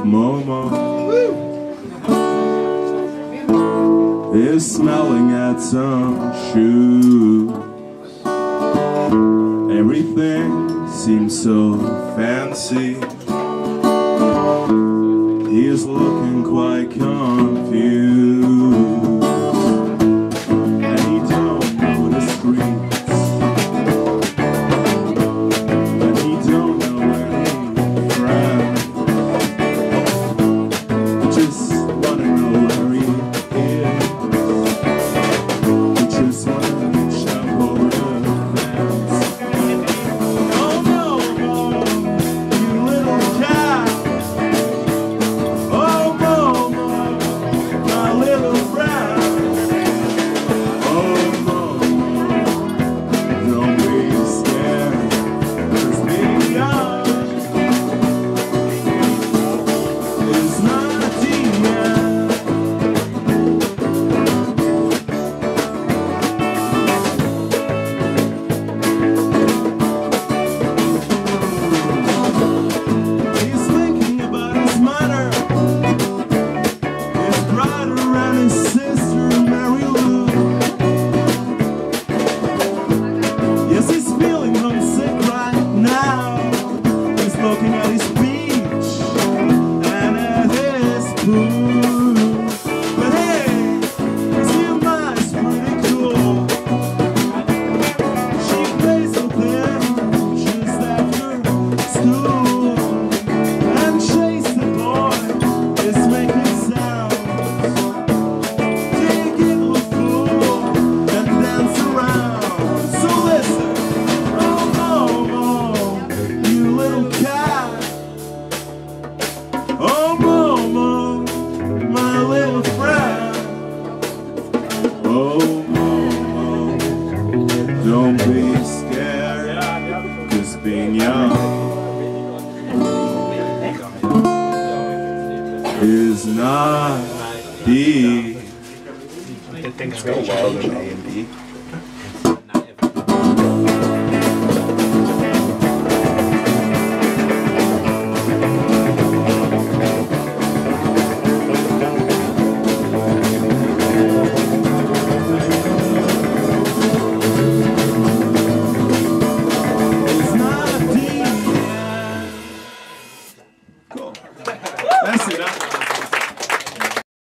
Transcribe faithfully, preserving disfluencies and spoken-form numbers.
Momo is smelling at some shoes. Everything seems so fancy. He is looking quite confused, and he don't know the streets, and he don't know any friends. Just wanna know where he is. Just wanna jump over the fence. Oh no, you little cat. Oh Momo, my little friend. Oh Momo, don't be scared. 'Cause being young is not the end. He's thinking about his mother, his brother and his sister Mary Lou. Yes, he's feeling homesick right now. He's looking at his beach and at his pool. But hey, his new mind's pretty cool. She plays with him just after school and chase the boy is making sounds. Take it with fool and dance around. So listen, oh Momo, you little cat. Oh Momo, my little friend. Oh Momo, don't be scared, 'cause being young is not the Things go well in A and B.